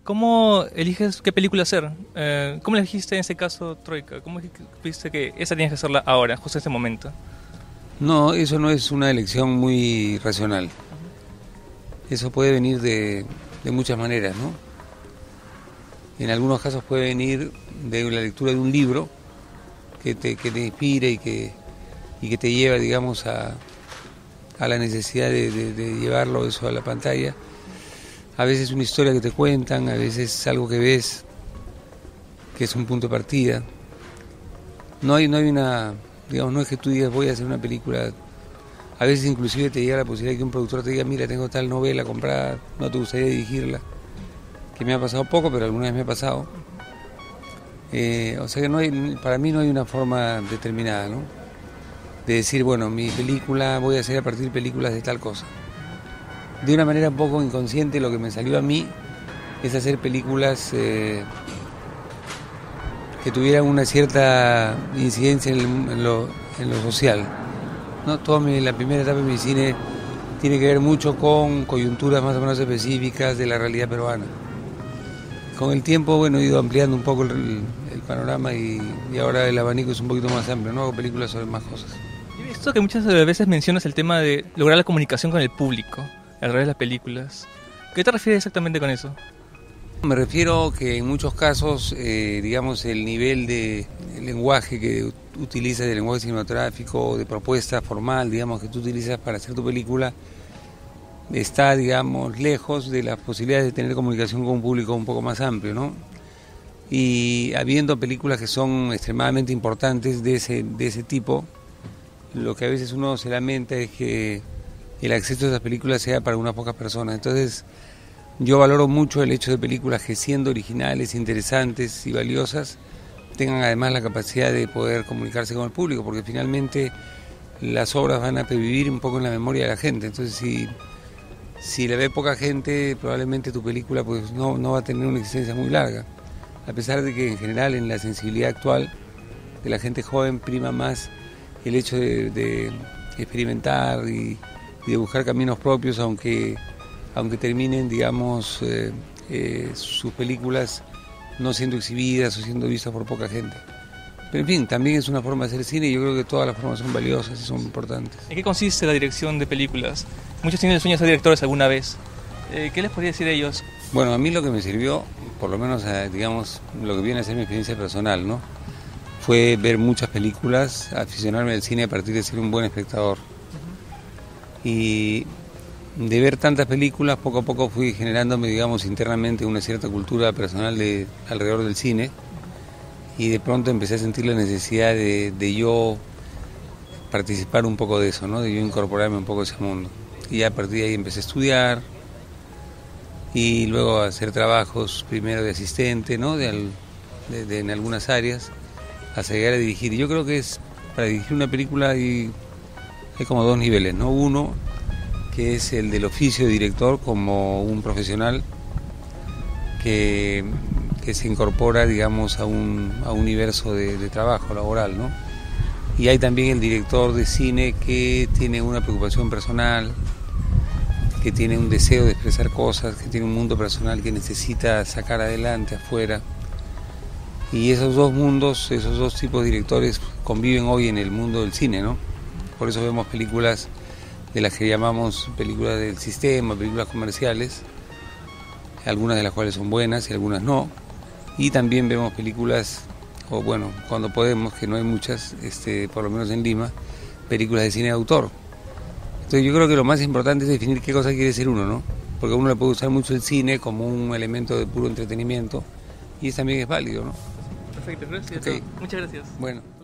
¿Cómo eliges qué película hacer? ¿Cómo elegiste en ese caso Troika? ¿Cómo viste que esa tienes que hacerla ahora, justo en este momento? No, eso no es una elección muy racional. Eso puede venir de muchas maneras, ¿no? En algunos casos puede venir de la lectura de un libro que te inspire y que te lleva, digamos, a la necesidad de llevarlo eso a la pantalla. A veces una historia que te cuentan, a veces algo que ves, que es un punto de partida. No hay una, digamos, no es que tú digas voy a hacer una película. A veces inclusive te llega la posibilidad de que un productor te diga, mira, tengo tal novela comprada, no te gustaría dirigirla. Que me ha pasado poco, pero alguna vez me ha pasado. O sea que para mí no hay una forma determinada, ¿no? De decir, bueno, mi película voy a hacer a partir de películas de tal cosa. De una manera un poco inconsciente lo que me salió a mí es hacer películas que tuvieran una cierta incidencia en lo social, ¿no? La primera etapa de mi cine tiene que ver mucho con coyunturas más o menos específicas de la realidad peruana. Con el tiempo, bueno, he ido ampliando un poco el panorama y ahora el abanico es un poquito más amplio, ¿no? Hago películas sobre más cosas. He visto que muchas veces mencionas el tema de lograr la comunicación con el público a través de las películas. ¿Qué te refieres exactamente con eso? Me refiero que en muchos casos, digamos, el nivel de lenguaje que utilizas, de lenguaje cinematográfico, de propuesta formal, digamos, que tú utilizas para hacer tu película, está, digamos, lejos de las posibilidades de tener comunicación con un público un poco más amplio, ¿no? Y habiendo películas que son extremadamente importantes de ese tipo, lo que a veces uno se lamenta es que el acceso a esas películas sea para unas pocas personas. Entonces, yo valoro mucho el hecho de películas que, siendo originales, interesantes y valiosas, tengan además la capacidad de poder comunicarse con el público, porque finalmente las obras van a pervivir un poco en la memoria de la gente. Entonces, si la ve poca gente, probablemente tu película pues no va a tener una existencia muy larga. A pesar de que en general en la sensibilidad actual de la gente joven prima más el hecho de experimentar y de buscar caminos propios, aunque terminen, digamos, sus películas no siendo exhibidas o siendo vistas por poca gente. Pero en fin, también es una forma de hacer cine y yo creo que todas las formas son valiosas y son importantes. ¿En qué consiste la dirección de películas? Muchos tienen el sueño de ser directores alguna vez. ¿Qué les podría decir a ellos? Bueno, a mí lo que me sirvió, por lo menos, digamos, lo que viene a ser mi experiencia personal, ¿no? Fue ver muchas películas, aficionarme al cine a partir de ser un buen espectador. Y de ver tantas películas, poco a poco fui generándome, digamos, internamente una cierta cultura personal alrededor del cine. Y de pronto empecé a sentir la necesidad de yo participar un poco de eso, ¿no? De yo incorporarme un poco a ese mundo. Y a partir de ahí empecé a estudiar y luego a hacer trabajos primero de asistente, ¿no? En algunas áreas, hasta llegar a dirigir. Y yo creo que para dirigir una película hay como dos niveles, ¿no? Uno, que es el del oficio de director como un profesional que se incorpora, digamos, a un universo de trabajo laboral, ¿no? Y hay también el director de cine que tiene una preocupación personal, que tiene un deseo de expresar cosas, que tiene un mundo personal que necesita sacar adelante afuera. Y esos dos mundos, esos dos tipos de directores conviven hoy en el mundo del cine, ¿no? Por eso vemos películas de las que llamamos películas del sistema, películas comerciales, algunas de las cuales son buenas y algunas no. Y también vemos películas, o bueno, cuando podemos, que no hay muchas, por lo menos en Lima, películas de cine de autor. Entonces yo creo que lo más importante es definir qué cosa quiere decir uno, ¿no? Porque uno le puede usar mucho el cine como un elemento de puro entretenimiento y eso también es válido, ¿no? Perfecto, gracias. Okay. Muchas gracias. Bueno.